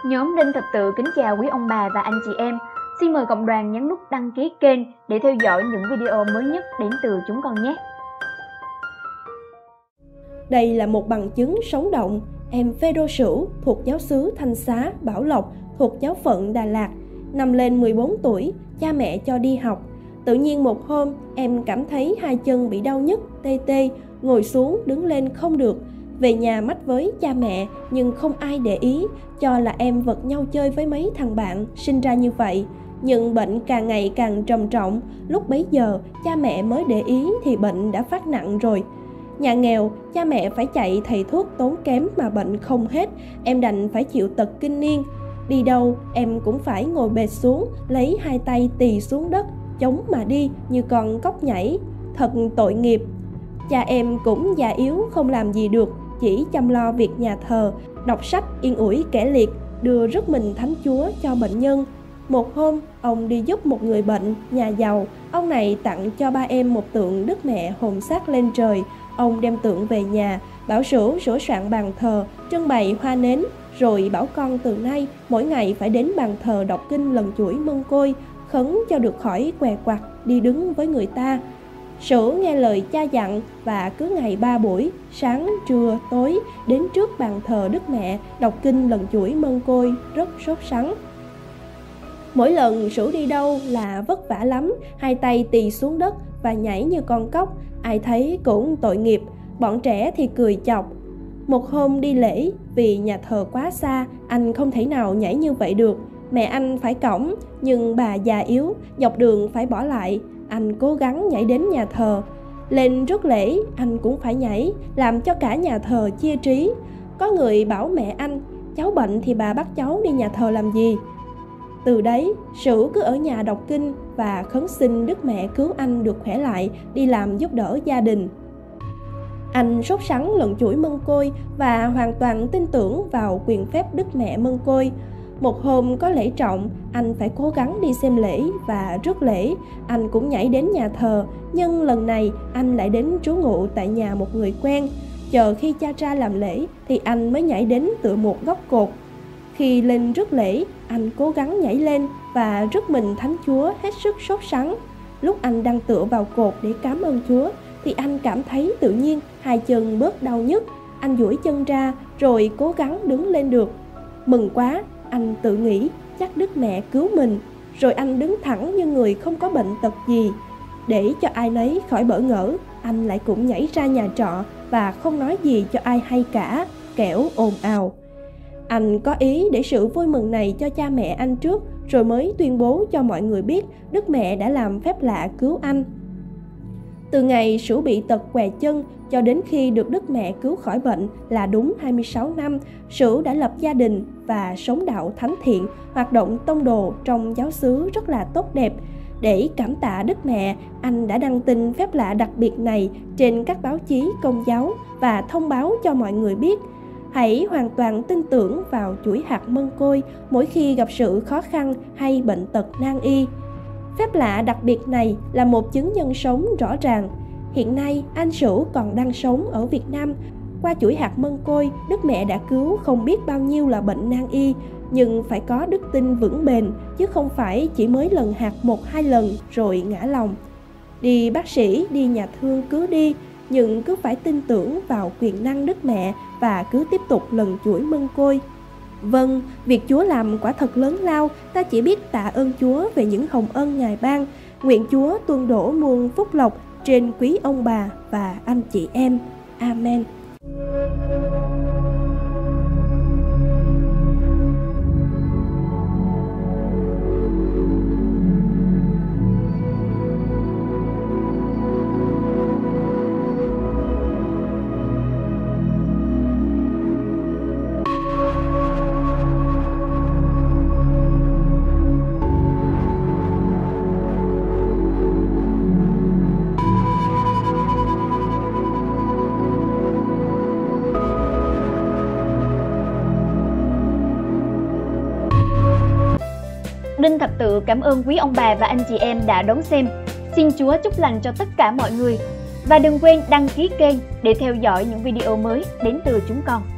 Nhóm Đinh Thập Tự kính chào quý ông bà và anh chị em. Xin mời cộng đoàn nhấn nút đăng ký kênh để theo dõi những video mới nhất đến từ chúng con nhé. Đây là một bằng chứng sống động. Em Phêrô Sửu thuộc giáo xứ Thanh Xá, Bảo Lộc thuộc giáo phận Đà Lạt. Năm lên 14 tuổi, cha mẹ cho đi học. Tự nhiên một hôm, em cảm thấy hai chân bị đau nhức, tê tê, ngồi xuống đứng lên không được. Về nhà mách với cha mẹ nhưng không ai để ý, cho là em vật nhau chơi với mấy thằng bạn, sinh ra như vậy. Nhưng bệnh càng ngày càng trầm trọng, lúc bấy giờ cha mẹ mới để ý thì bệnh đã phát nặng rồi. Nhà nghèo, cha mẹ phải chạy thầy thuốc tốn kém mà bệnh không hết, em đành phải chịu tật kinh niên. Đi đâu em cũng phải ngồi bệt xuống, lấy hai tay tì xuống đất, chống mà đi như con cóc nhảy. Thật tội nghiệp. Cha em cũng già yếu không làm gì được, chỉ chăm lo việc nhà thờ, đọc sách yên ủi kẻ liệt, đưa rước mình thánh Chúa cho bệnh nhân. Một hôm, ông đi giúp một người bệnh, nhà giàu. Ông này tặng cho ba em một tượng Đức Mẹ hồn xác lên trời. Ông đem tượng về nhà, bảo Sửu sửa soạn bàn thờ, trưng bày hoa nến, rồi bảo con từ nay mỗi ngày phải đến bàn thờ đọc kinh lần chuỗi mân côi, khấn cho được khỏi què quặt đi đứng với người ta. Sửu nghe lời cha dặn và cứ ngày 3 buổi, sáng, trưa, tối, đến trước bàn thờ Đức Mẹ đọc kinh lần chuỗi mân côi, rất sốt sắng. Mỗi lần Sửu đi đâu là vất vả lắm, hai tay tì xuống đất và nhảy như con cóc, ai thấy cũng tội nghiệp, bọn trẻ thì cười chọc. Một hôm đi lễ, vì nhà thờ quá xa, anh không thể nào nhảy như vậy được. Mẹ anh phải cõng, nhưng bà già yếu, dọc đường phải bỏ lại. Anh cố gắng nhảy đến nhà thờ. Lên rước lễ, anh cũng phải nhảy, làm cho cả nhà thờ chia trí. Có người bảo mẹ anh, cháu bệnh thì bà bắt cháu đi nhà thờ làm gì? Từ đấy, Sửu cứ ở nhà đọc kinh và khấn xin Đức Mẹ cứu anh được khỏe lại, đi làm giúp đỡ gia đình. Anh sốt sắng lần chuỗi mân côi và hoàn toàn tin tưởng vào quyền phép Đức Mẹ mân côi. Một hôm có lễ trọng, anh phải cố gắng đi xem lễ và rước lễ. Anh cũng nhảy đến nhà thờ, nhưng lần này anh lại đến trú ngụ tại nhà một người quen. Chờ khi cha ra làm lễ thì anh mới nhảy đến tựa một góc cột. Khi lên rước lễ, anh cố gắng nhảy lên và rước mình thánh Chúa hết sức sốt sắng. Lúc anh đang tựa vào cột để cảm ơn Chúa thì anh cảm thấy tự nhiên hai chân bớt đau nhức. Anh duỗi chân ra rồi cố gắng đứng lên được. Mừng quá, anh tự nghĩ chắc Đức Mẹ cứu mình. Rồi anh đứng thẳng như người không có bệnh tật gì. Để cho ai nấy khỏi bỡ ngỡ, anh lại cũng nhảy ra nhà trọ và không nói gì cho ai hay cả, kẻo ồn ào. Anh có ý để sự vui mừng này cho cha mẹ anh trước, rồi mới tuyên bố cho mọi người biết Đức Mẹ đã làm phép lạ cứu anh. Từ ngày Sửu bị tật què chân cho đến khi được Đức Mẹ cứu khỏi bệnh là đúng 26 năm, Sửu đã lập gia đình và sống đạo thánh thiện, hoạt động tông đồ trong giáo xứ rất là tốt đẹp. Để cảm tạ Đức Mẹ, anh đã đăng tin phép lạ đặc biệt này trên các báo chí công giáo và thông báo cho mọi người biết. Hãy hoàn toàn tin tưởng vào chuỗi hạt mân côi mỗi khi gặp sự khó khăn hay bệnh tật nan y. Phép lạ đặc biệt này là một chứng nhân sống rõ ràng. Hiện nay, anh Sửu còn đang sống ở Việt Nam. Qua chuỗi hạt mân côi, Đức Mẹ đã cứu không biết bao nhiêu là bệnh nan y, nhưng phải có đức tin vững bền, chứ không phải chỉ mới lần hạt 1-2 lần rồi ngã lòng. Đi bác sĩ, đi nhà thương cứ đi, nhưng cứ phải tin tưởng vào quyền năng Đức Mẹ và cứ tiếp tục lần chuỗi mân côi. Vâng, việc Chúa làm quả thật lớn lao, ta chỉ biết tạ ơn Chúa về những hồng ân Ngài ban. Nguyện Chúa tuôn đổ muôn phúc lộc trên quý ông bà và anh chị em. Amen. Đinh Thập Tự cảm ơn quý ông bà và anh chị em đã đón xem. Xin Chúa chúc lành cho tất cả mọi người. Và đừng quên đăng ký kênh để theo dõi những video mới đến từ chúng con.